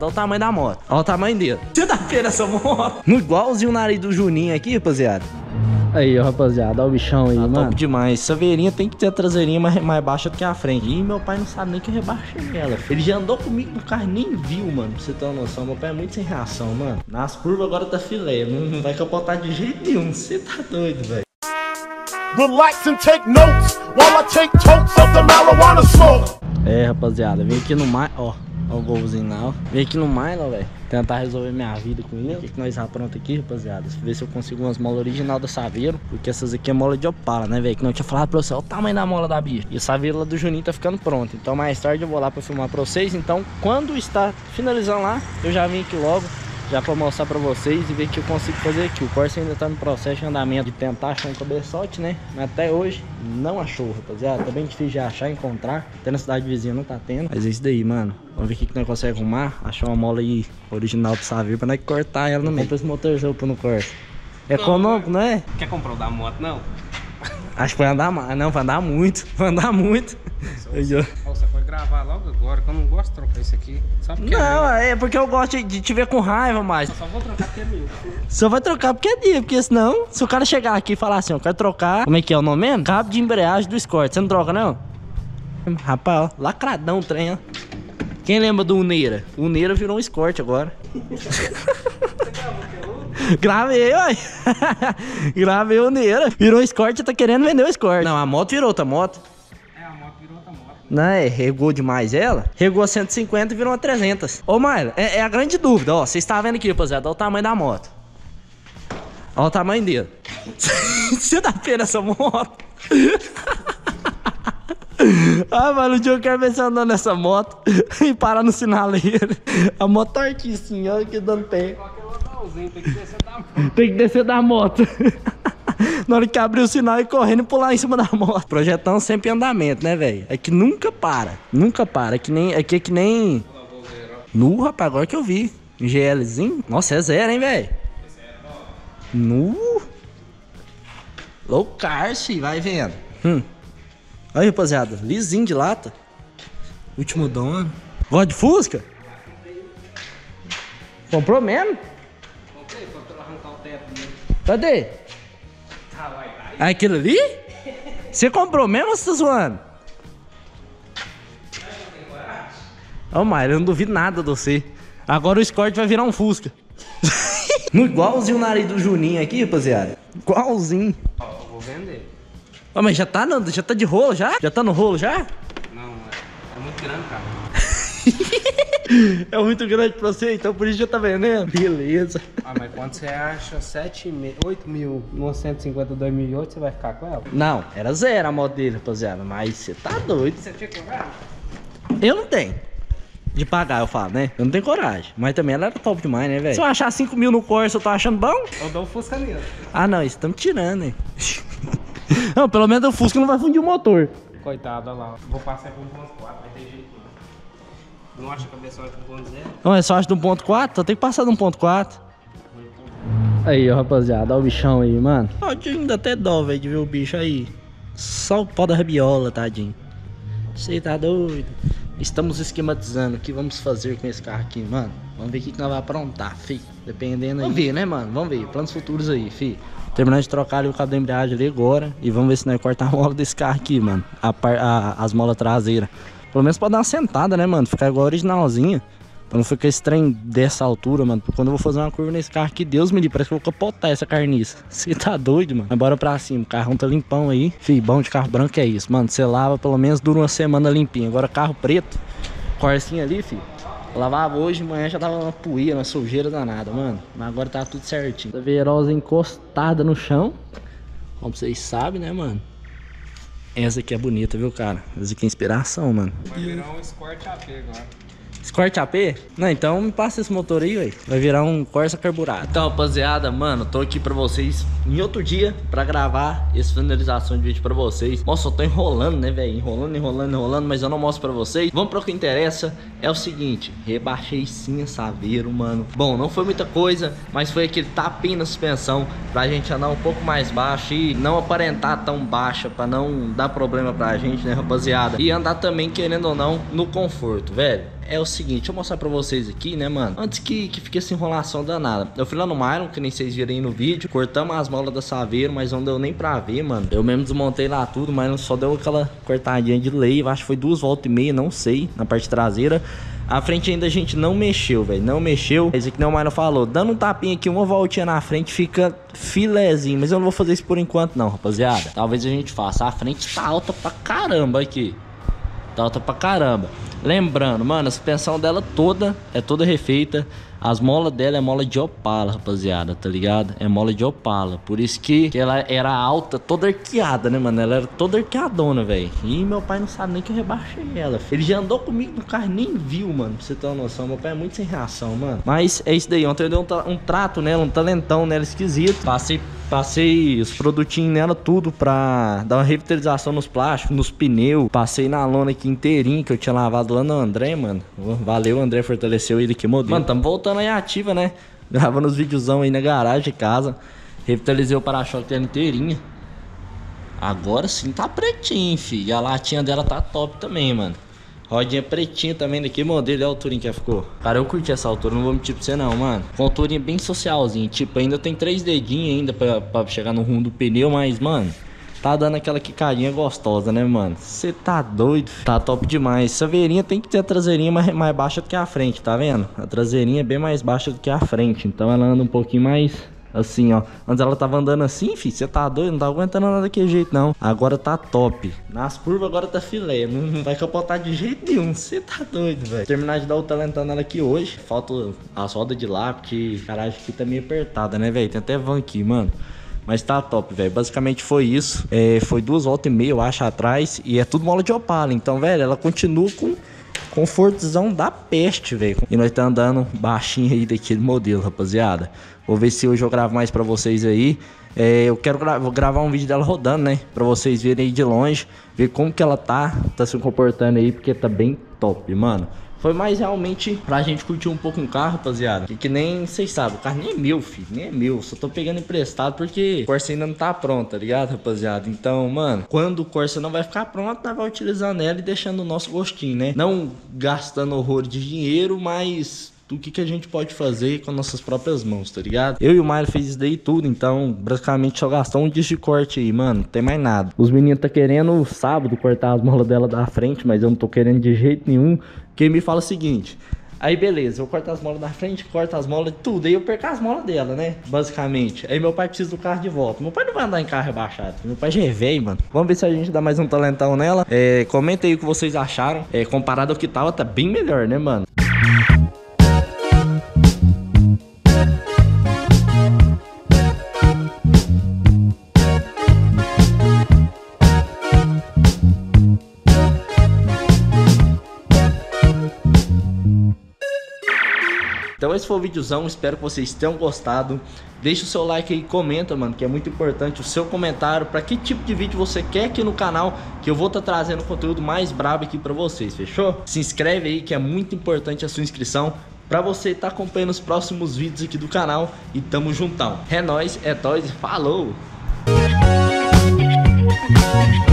Olha o tamanho da moto. Olha o tamanho dele. Você tá vendo essa moto? Muito igualzinho o nariz do Juninho aqui, rapaziada. Aí, ó, rapaziada, olha o bichão aí, mano. Top demais. Essa veirinha tem que ter a traseirinha mais baixa do que a frente. E meu pai não sabe nem que eu rebaixei ela. Ele já andou comigo no carro e nem viu, mano. Pra você ter uma noção. Meu pai é muito sem reação, mano. Nas curvas agora tá filé. Não vai capotar de jeito nenhum. Você tá doido, velho. Relax and take notes while I take totes of the marijuana smoke. É, rapaziada, vem aqui no Milo, ó o golzinho lá, ó. Vem aqui no Milo, velho, tentar resolver minha vida com ele. O que nós apronta aqui, rapaziada? Ver se eu consigo umas molas original da Saveiro, porque essas aqui é mola de Opala, né, velho? Que não tinha falado pra você, olha o tamanho da mola da bicha. E a Saveiro lá do Juninho tá ficando pronta. Então mais tarde eu vou lá pra filmar pra vocês. Então quando está finalizando lá, eu já vim aqui logo, já pra mostrar pra vocês e ver o que eu consigo fazer aqui. O Corsa ainda tá no processo de andamento de tentar achar um cabeçote, né? Mas até hoje não achou, rapaziada. Tá bem difícil de achar, encontrar. Até na cidade vizinha não tá tendo. Mas é isso daí, mano. Vamos ver o que nós conseguimos arrumar. Achar uma mola aí original do Saveiro pra nós cortar ela no meio. Compra esse motorzão no Corsa. É econômico, não é? Quer comprar o da moto, não? Acho que vai andar mais. Não, vai andar muito. Vai andar muito. Você foi gravar logo agora, que eu não gosto de trocar isso aqui. Sabe por que não, é porque eu gosto de te ver com raiva, mas... Só vou trocar porque é meu. Só vai trocar porque é dia, porque senão, se o cara chegar aqui e falar assim, eu quero trocar, como é que é o nome mesmo? Cabo de embreagem do Escort, você não troca não? Rapaz, ó, lacradão o trem, ó. Quem lembra do Uneira? O Uneira virou um Escort agora. Gravei, ó. Gravei o Uneira. Virou um Escort, tá querendo vender o Escort. Não, a moto virou outra moto. É, a moto virou outra moto. Não, regou demais ela. Regou a 150 e virou uma 300. Ô, Maila, é a grande dúvida, ó. Vocês estão vendo aqui, rapaziada, olha o tamanho da moto. Olha o tamanho dele. Você tá vendo essa moto? Ah, mano, o dia eu quero ver você andando nessa moto e parar no sinaleiro. A moto tá aqui assim, ó, aqui dando pé. Tem que descer da moto. Tem que descer da moto. Na hora que abrir o sinal e correndo e pular em cima da moto. Projetão sempre em andamento, né, velho? É que nunca para. Nunca para. É que nem... Nu, rapaz, agora que eu vi. GLzinho. Nossa, é zero, hein, velho? Nu. Low cars, fi, vai vendo. Aí, rapaziada, lisinho de lata. Último dono. Gosta de Fusca? Comprou mesmo? Comprei, pra arrancar o teto dele. Cadê? Vai. Aquilo ali? Você comprou mesmo ou você tá zoando? Ô, Maio, eu não duvido nada de você. Agora o Escort vai virar um Fusca. Igualzinho o nariz do Juninho aqui, rapaziada. Igualzinho. Ó, eu vou vender. Ó, mas já tá de rolo já? Já tá no rolo já? Não, é muito grande, cara. É muito grande pra você, então por isso já tá vendendo. Beleza. Ah, mas quando você acha 8 mil numa 150 2008, você vai ficar com ela? Não, era zero a moto dele, rapaziada. Mas você tá doido. Você tinha coragem? Eu não tenho. De pagar, eu falo, né? Eu não tenho coragem. Mas também ela era top demais, né, velho? Se eu achar 5 mil no Corsa, eu tô achando bom? Eu dou o Fusca nele. Ah, não, isso tá me tirando, hein? Não, pelo menos o Fusca não vai fundir o motor. Coitado, olha lá. Vou passar com 1.4, vai ter jeito não. Não acha cabeçote com 1.0? Não, é só acho de 1.4? Só tem que passar de 1.4. Aí, ó, rapaziada, olha o bichão aí, mano. Ó, ainda até dó, velho, de ver o bicho aí. Só o pó da rabiola, tadinho. Você tá doido? Estamos esquematizando o que vamos fazer com esse carro aqui, mano. Vamos ver o que nós vamos aprontar, fi. Dependendo aí. Vamos ver, né, mano? Vamos ver. Planos futuros aí, fi. Terminando de trocar ali o cabo da embreagem ali agora. E vamos ver se nós cortar a mola desse carro aqui, mano. As molas traseiras. Pelo menos pra dar uma sentada, né, mano? Ficar igual a originalzinha. Pra não ficar esse trem dessa altura, mano. Porque quando eu vou fazer uma curva nesse carro aqui, Deus me livre, parece que eu vou capotar essa carniça. Você tá doido, mano? Mas bora pra cima. O carrão tá limpão aí. Fih, bom de carro branco é isso, mano. Você lava, pelo menos dura uma semana limpinho. Agora carro preto, Corsinha ali, fi. Lavava hoje, de manhã já tava uma poeira, uma sujeira danada, mano. Mas agora tá tudo certinho. Saveirosa encostada no chão. Como vocês sabem, né, mano? Essa aqui é bonita, viu, cara? Essa aqui é inspiração, mano. Vai virar um Escort AP agora. Escort AP? Não, então me passa esse motor aí, velho. Vai virar um Corsa carburado. Então, rapaziada, mano, tô aqui pra vocês em outro dia pra gravar essa finalização de vídeo pra vocês. Nossa, eu tô enrolando, né, velho? Enrolando, mas eu não mostro pra vocês. Vamos pro que interessa. É o seguinte, rebaixei sim a Saveiro, mano. Bom, não foi muita coisa, mas foi aquele tapinho na suspensão pra gente andar um pouco mais baixo e não aparentar tão baixa, pra não dar problema pra gente, né, rapaziada? E andar também, querendo ou não, no conforto, velho. é o seguinte, deixa eu mostrar pra vocês aqui, né, mano? Antes que fique essa enrolação danada. Eu fui lá no Mylon, que nem vocês viram aí no vídeo. Cortamos as molas da Saveiro, mas não deu nem pra ver, mano. Eu mesmo desmontei lá tudo, mas só deu aquela cortadinha de lei. Eu acho que foi 2,5 voltas, não sei, na parte traseira. A frente ainda a gente não mexeu, velho. Não mexeu. Esse aqui não, o Mylon falou. Dando um tapinha aqui, uma voltinha na frente, fica filezinho. Mas eu não vou fazer isso por enquanto, não, rapaziada. Talvez a gente faça. A frente tá alta pra caramba aqui. Tá alta pra caramba. Lembrando, mano, a suspensão dela toda é toda refeita. As molas dela é mola de Opala, rapaziada, tá ligado? É mola de Opala. Por isso que ela era alta, toda arqueada, né, mano? Ela era toda arqueadona, velho. E meu pai não sabe nem que eu rebaixei ela. Ele já andou comigo no carro e nem viu, mano. Pra você ter uma noção. Meu pai é muito sem reação, mano. Mas é isso daí. Ontem eu dei um trato nela, um talentão nela esquisito. Passei os produtinhos nela tudo pra dar uma revitalização nos plásticos, nos pneus. Passei na lona aqui inteirinho que eu tinha lavado lá no André, mano. Valeu, o André fortaleceu ele aqui, modelo. Mano, tamo voltando aí ativa, né? Gravando os videozão aí na garagem de casa. Revitalizei o para-choque dela inteirinha. Agora sim tá pretinho, filho. E a latinha dela tá top também, mano. Rodinha pretinha também daqui, modelo. Olha a alturinha que ficou. Cara, eu curti essa altura, não vou mentir pra você não, mano. Com alturinha bem socialzinha. Tipo, ainda tem 3 dedinhos ainda pra chegar no rumo do pneu, mas, mano, tá dando aquela quicadinha gostosa, né, mano? Você tá doido? Tá top demais. Saveirinha tem que ter a traseirinha mais baixa do que a frente, tá vendo? A traseirinha é bem mais baixa do que a frente. Então ela anda um pouquinho mais... assim, ó. Antes ela tava andando assim, filho. Você tá doido? Não tá aguentando nada daquele jeito, não. Agora tá top. Nas curvas agora tá filé. Não vai capotar de jeito nenhum. Você tá doido, velho. Terminar de dar o talentão nela aqui hoje. Falta as rodas de lá, porque a garagem aqui tá meio apertada, né, velho? Tem até van aqui, mano. Mas tá top, velho. Basicamente foi isso. Foi 2,5 voltas, eu acho, atrás. E é tudo mola de Opala. Então, velho, ela continua com confortozão da peste, velho. E nós tá andando baixinho aí daquele modelo, rapaziada. Vou ver se hoje eu gravo mais pra vocês aí. Eu quero vou gravar um vídeo dela rodando, né? Pra vocês verem aí de longe. Ver como que ela tá se comportando aí. Porque tá bem top, mano. Foi mais realmente pra gente curtir um pouco um carro, rapaziada. Que nem vocês sabem, o carro nem é meu, filho. Nem é meu. Só tô pegando emprestado porque o Corsa ainda não tá pronto, tá ligado, rapaziada? Então, mano, quando o Corsa não vai ficar pronto, nós vai utilizando ela e deixando o nosso gostinho, né? Não gastando horror de dinheiro, mas... o que a gente pode fazer com nossas próprias mãos, tá ligado? Eu e o Mário fez isso daí tudo, então basicamente só gastou um disco de corte aí, mano, não tem mais nada. Os meninos tá querendo sábado cortar as molas dela da frente, mas eu não tô querendo de jeito nenhum. Quem me fala o seguinte: aí beleza, eu corto as molas da frente, corto as molas, tudo, aí eu perco as molas dela, né? Basicamente. Aí meu pai precisa do carro de volta. Meu pai não vai andar em carro rebaixado, meu pai já é velho, mano. Vamos ver se a gente dá mais um talentão nela. Comenta aí o que vocês acharam. Comparado ao que tava, tá bem melhor, né, mano? Então esse foi o videozão, espero que vocês tenham gostado. Deixa o seu like aí e comenta, mano, que é muito importante o seu comentário. Pra que tipo de vídeo você quer aqui no canal, que eu vou estar trazendo conteúdo mais brabo aqui pra vocês, fechou? Se inscreve aí, que é muito importante a sua inscrição, pra você estar acompanhando os próximos vídeos aqui do canal. E tamo juntão. É nóis, falou!